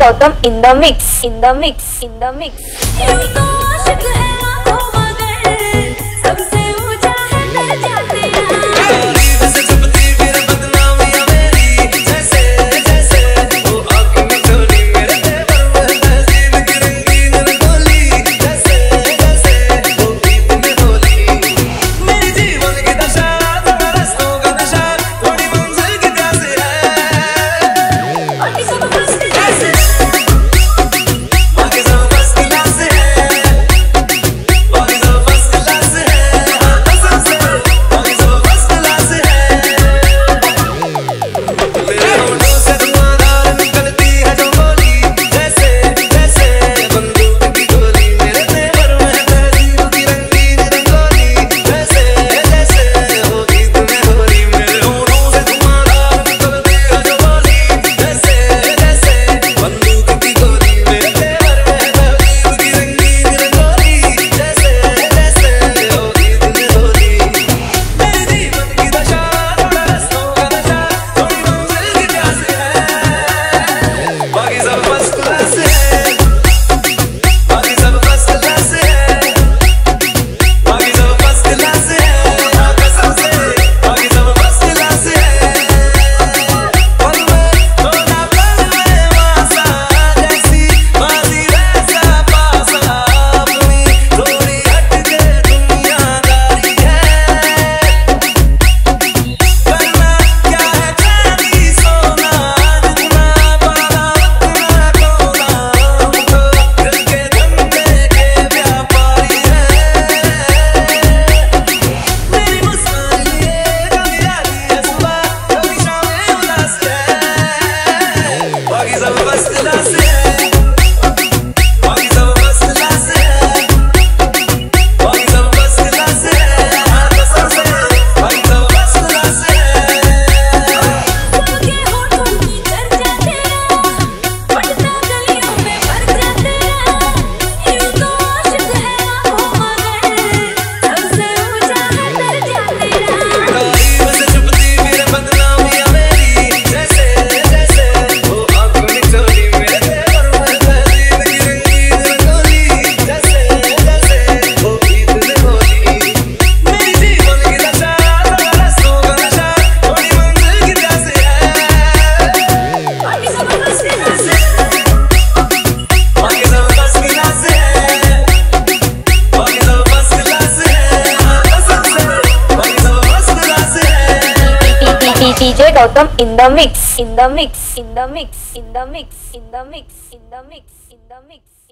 Gautam in the mix, in the mix, in the mix. तो आशिक है लाखों मगर सबसे ऊंचा है दर्जा तेरा। तारीफ से छपती फिर बदनामियां मेरी, जैसे जैसे वो आँख में चोली मेरे तेवर में तहजीब की रंगीन रंगोली, जैसे जैसे वो गीत में होली। मेरे जीवन की दशा थोड़ा रस्तों का नशा, थोड़ी मंजिल की प्यास है, बाकी सब फर्स्ट क्लास है, बाकी सब फर्स्ट क्लास है, बाकी सब फर्स्ट क्लास है, हाँ कसम से बाकी सब फर्स्ट क्लास है। मेरे होठों से धुआंधार निकलती है जो बोली, जैसे जैसे बंदूक की गोली मेरे तेवर में तहजीब की रंगीन रंगोली, जैसे जैसे वो गीत में होली। मेरे होठों से धुआंधार निकलती है जो बोली, जैसे जैसे बंदूक की गोली मेरे तेवर में तहजीब की रंगीन रंगोली, जैसे जैसे वो गीत में होली। मेरे जीवन की दशा थोड़ा रस्तों का नशा, थोड़ी मंजिल की प्यास है, बाकी सब फर्स्ट क्लास है, बाकी सब फर्स्ट क्लास है, बाकी सब फर्स्ट क्लास है, हाँ कसम से बाकी सब फर्स्ट क्लास है। पल में थोड़ा पल में मासा जैसी बाजी वैसा पासा, अपनी थोड़ी हट के दुनियादारी है, करना क्या है चांदी सोना, जितना पाला उतना खोना, हमको दिल के धंधे के व्यापारी है। मेरी मुस्कान लिए कभी आती है सुबह, कभी शामें उदास है, बाकी सब फर्स्ट क्लास है, बाकी सब फर्स्ट क्लास है, बाकी सब फर्स्ट क्लास है, हाँ कसम से बाकी सब फर्स्ट क्लास है। सबके होठों की चर्चा तेरा, पटना गलियों में पर्चा तेरा। यूं तो आशिक है लाखों मगर सबसे ऊंचा है दर्जा तेरा। तारीफ से छपती फिर बदनामियां मेरी, जैसे जैसे वो आँख में चोली मेरे तेवर में तहजीब की रंगीन रंगोली, जैसे जैसे वो गीत में होली। मेरे जीवन की दशा थोड़ा रस्तों का नशा, थोड़ी मंजिल की प्यास है, बाकी सब फर्स्ट क्लास है, बाकी सब फर्स्ट क्लास है, बाकी सब फर्स्ट क्लास है, हाँ कसम से बाकी सब फर्स्ट क्लास है। DjGautam in the mix, in the mix, in the mix, in the mix, in the mix, in the mix, in the mix.